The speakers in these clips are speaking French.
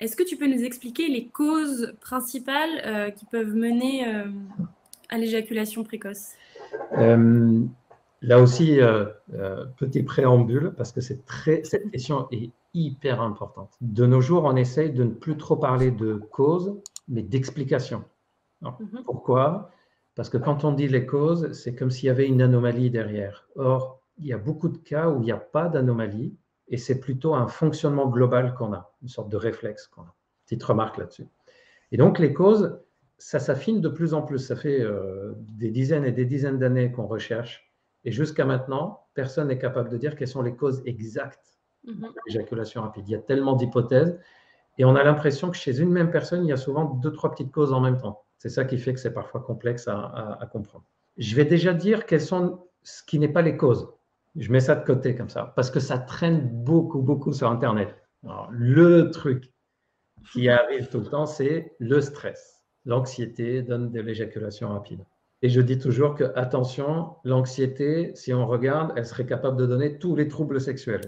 Est-ce que tu peux nous expliquer les causes principales qui peuvent mener à l'éjaculation précoce? Là aussi, petit préambule, parce que cette question est hyper importante. De nos jours, on essaye de ne plus trop parler de cause, mais d'explication. Pourquoi? Parce que quand on dit les causes, c'est comme s'il y avait une anomalie derrière. Or, il y a beaucoup de cas où il n'y a pas d'anomalie, et c'est plutôt un fonctionnement global qu'on a, une sorte de réflexe qu'on a. Petite remarque là-dessus. Et donc, les causes, ça s'affine de plus en plus. Ça fait des dizaines et des dizaines d'années qu'on recherche. Et jusqu'à maintenant, personne n'est capable de dire quelles sont les causes exactes de l'éjaculation rapide. Il y a tellement d'hypothèses. Et on a l'impression que chez une même personne, il y a souvent 2-3 petites causes en même temps. C'est ça qui fait que c'est parfois complexe à comprendre. Je vais déjà dire quelles sont ce qui n'est pas les causes. Je mets ça de côté comme ça, parce que ça traîne beaucoup sur Internet. Alors, le truc qui arrive tout le temps, c'est le stress. L'anxiété donne de l'éjaculation rapide. Et je dis toujours que, attention, l'anxiété, si on regarde, elle serait capable de donner tous les troubles sexuels.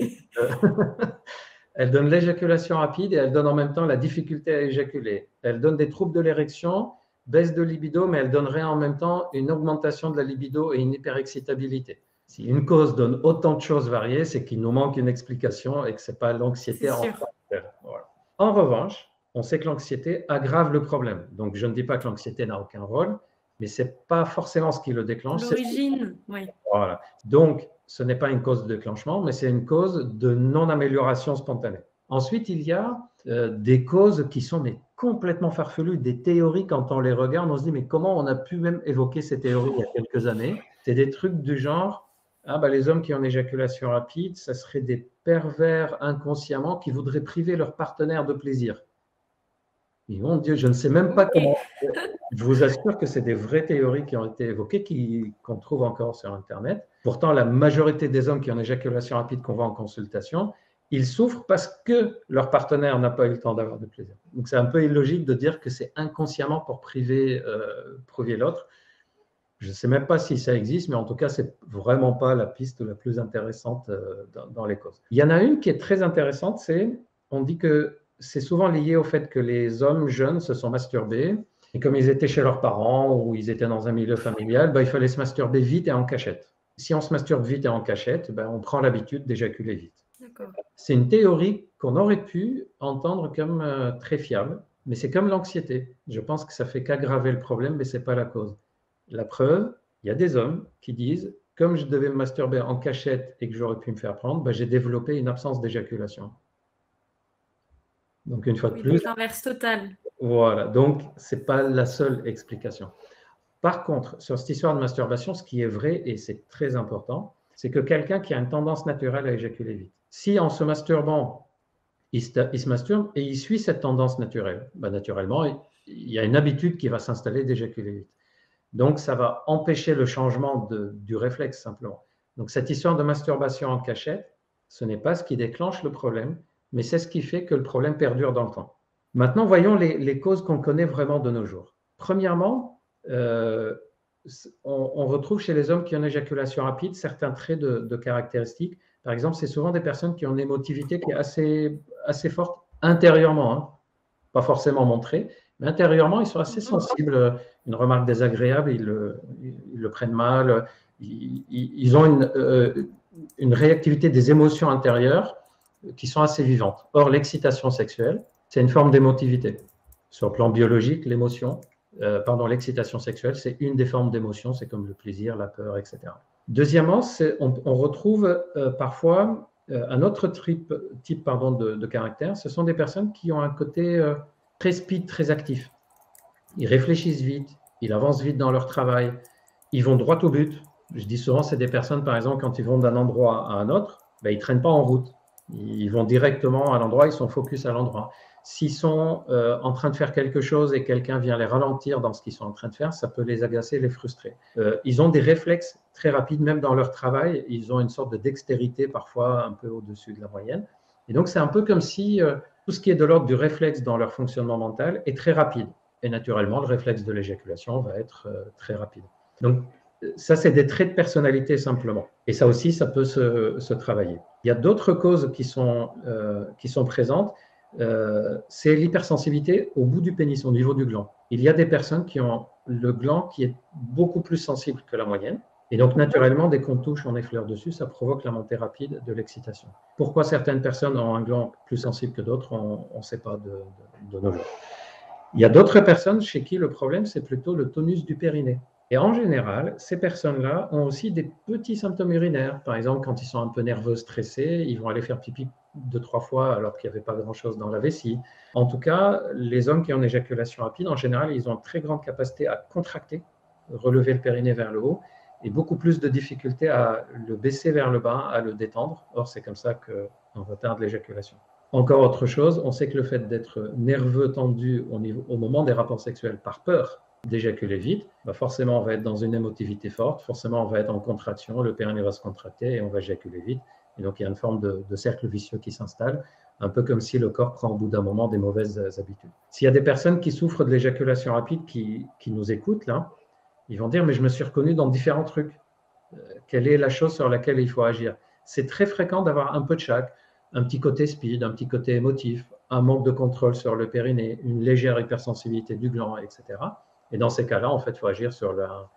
Elle donne l'éjaculation rapide et elle donne en même temps la difficulté à éjaculer. Elle donne des troubles de l'érection, baisse de libido, mais elle donnerait en même temps une augmentation de la libido et une hyperexcitabilité. Si une cause donne autant de choses variées, c'est qu'il nous manque une explication et que ce n'est pas l'anxiété en tant que telle. Voilà. En revanche, on sait que l'anxiété aggrave le problème. Donc, je ne dis pas que l'anxiété n'a aucun rôle, mais ce n'est pas forcément ce qui le déclenche. L'origine, oui. Voilà. Donc, ce n'est pas une cause de déclenchement, mais c'est une cause de non-amélioration spontanée. Ensuite, il y a des causes qui sont complètement farfelues, des théories, quand on les regarde, on se dit, mais comment on a pu même évoquer ces théories il y a quelques années? C'est des trucs du genre, les hommes qui ont une éjaculation rapide, ça serait des pervers inconsciemment qui voudraient priver leur partenaire de plaisir. Et mon Dieu, je ne sais même pas comment. Je vous assure que c'est des vraies théories qui ont été évoquées, qu'on trouve encore sur Internet. Pourtant, la majorité des hommes qui ont une éjaculation rapide qu'on voit en consultation, ils souffrent parce que leur partenaire n'a pas eu le temps d'avoir de plaisir. Donc, c'est un peu illogique de dire que c'est inconsciemment pour priver l'autre. Je ne sais même pas si ça existe, mais en tout cas, ce n'est vraiment pas la piste la plus intéressante dans les causes. Il y en a une qui est très intéressante, on dit que c'est souvent lié au fait que les hommes jeunes se sont masturbés, et comme ils étaient chez leurs parents ou ils étaient dans un milieu familial, il fallait se masturber vite et en cachette. Si on se masturbe vite et en cachette, on prend l'habitude d'éjaculer vite. C'est une théorie qu'on aurait pu entendre comme très fiable, mais c'est comme l'anxiété. Je pense que ça ne fait qu'aggraver le problème, mais ce n'est pas la cause. La preuve, il y a des hommes qui disent, comme je devais me masturber en cachette et que j'aurais pu me faire prendre, j'ai développé une absence d'éjaculation. Donc, une fois de plus. L'inverse total. Voilà, donc ce n'est pas la seule explication. Par contre, sur cette histoire de masturbation, ce qui est vrai, et c'est très important, c'est que quelqu'un qui a une tendance naturelle à éjaculer vite, si en se masturbant, il se masturbe et il suit cette tendance naturelle, naturellement, il y a une habitude qui va s'installer d'éjaculer vite. Donc, ça va empêcher le changement du réflexe, simplement. Donc, cette histoire de masturbation en cachette, ce n'est pas ce qui déclenche le problème, mais c'est ce qui fait que le problème perdure dans le temps. Maintenant, voyons les causes qu'on connaît vraiment de nos jours. Premièrement, on retrouve chez les hommes qui ont une éjaculation rapide certains traits de caractéristiques. Par exemple, c'est souvent des personnes qui ont une émotivité qui est assez forte intérieurement, pas forcément montrée, mais intérieurement, ils sont assez sensibles. Une remarque désagréable, ils le prennent mal. Ils ont une réactivité des émotions intérieures qui sont assez vivantes. Or, l'excitation sexuelle, c'est une forme d'émotivité. Sur le plan biologique, l'excitation sexuelle, c'est une des formes d'émotion, c'est comme le plaisir, la peur, etc. Deuxièmement, on retrouve parfois un autre type de caractère. Ce sont des personnes qui ont un côté très speed, très actif. Ils réfléchissent vite, ils avancent vite dans leur travail, ils vont droit au but. Je dis souvent, c'est des personnes, par exemple, quand ils vont d'un endroit à un autre, ils ne traînent pas en route. Ils vont directement à l'endroit, ils sont focus à l'endroit. S'ils sont en train de faire quelque chose et quelqu'un vient les ralentir dans ce qu'ils sont en train de faire, ça peut les agacer, les frustrer. Ils ont des réflexes très rapides, même dans leur travail. Ils ont une sorte de dextérité, parfois un peu au-dessus de la moyenne. Et donc, c'est un peu comme si tout ce qui est de l'ordre du réflexe dans leur fonctionnement mental est très rapide. Et naturellement, le réflexe de l'éjaculation va être très rapide. Donc, ça, c'est des traits de personnalité simplement. Et ça aussi, ça peut se travailler. Il y a d'autres causes qui sont présentes. c'est l'hypersensibilité au bout du pénis, au niveau du gland. Il y a des personnes qui ont le gland qui est beaucoup plus sensible que la moyenne. Et donc, naturellement, dès qu'on touche, on effleure dessus, ça provoque la montée rapide de l'excitation. Pourquoi certaines personnes ont un gland plus sensible que d'autres, on ne sait pas de nos jours. Il y a d'autres personnes chez qui le problème, c'est plutôt le tonus du périnée. Et en général, ces personnes-là ont aussi des petits symptômes urinaires. Par exemple, quand ils sont un peu nerveux, stressés, ils vont aller faire pipi 2-3 fois alors qu'il n'y avait pas grand-chose dans la vessie. En tout cas, les hommes qui ont une éjaculation rapide, en général, ils ont une très grande capacité à contracter, relever le périnée vers le haut, et beaucoup plus de difficulté à le baisser vers le bas, à le détendre. Or, c'est comme ça qu'on retarde l'éjaculation. Encore autre chose, on sait que le fait d'être nerveux, tendu au moment des rapports sexuels par peur d'éjaculer vite, forcément on va être dans une émotivité forte, forcément on va être en contraction, le périnée va se contracter et on va éjaculer vite. Et donc il y a une forme de cercle vicieux qui s'installe, un peu comme si le corps prend au bout d'un moment des mauvaises habitudes. S'il y a des personnes qui souffrent de l'éjaculation rapide qui nous écoutent là, ils vont dire mais je me suis reconnu dans différents trucs. Quelle est la chose sur laquelle il faut agir? C'est très fréquent d'avoir un peu de chaque, un petit côté speed, un petit côté émotif, un manque de contrôle sur le périnée, une légère hypersensibilité du gland, etc. Et dans ces cas-là, en fait, il faut agir sur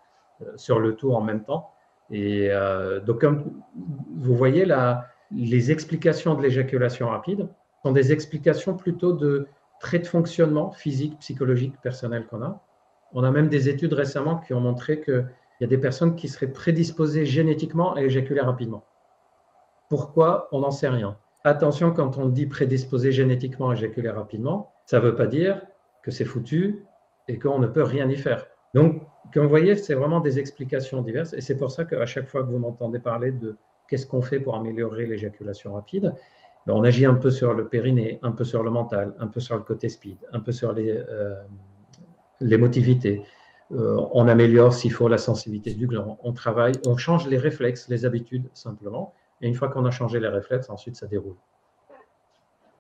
le tout en même temps. Et donc, comme vous voyez, les explications de l'éjaculation rapide sont des explications plutôt de traits de fonctionnement physique, psychologique, personnel qu'on a. On a même des études récemment qui ont montré qu'il y a des personnes qui seraient prédisposées génétiquement à éjaculer rapidement. Pourquoi? On n'en sait rien. Attention, quand on dit prédisposé génétiquement à éjaculer rapidement, ça ne veut pas dire que c'est foutu et qu'on ne peut rien y faire. Donc, comme vous voyez, c'est vraiment des explications diverses et c'est pour ça qu'à chaque fois que vous m'entendez parler de qu'est-ce qu'on fait pour améliorer l'éjaculation rapide, on agit un peu sur le périnée, un peu sur le mental, un peu sur le côté speed, un peu sur l'émotivité. On améliore, s'il faut, la sensibilité du gland. On travaille, on change les réflexes, les habitudes, simplement. Et une fois qu'on a changé les réflexes, ensuite, ça déroule.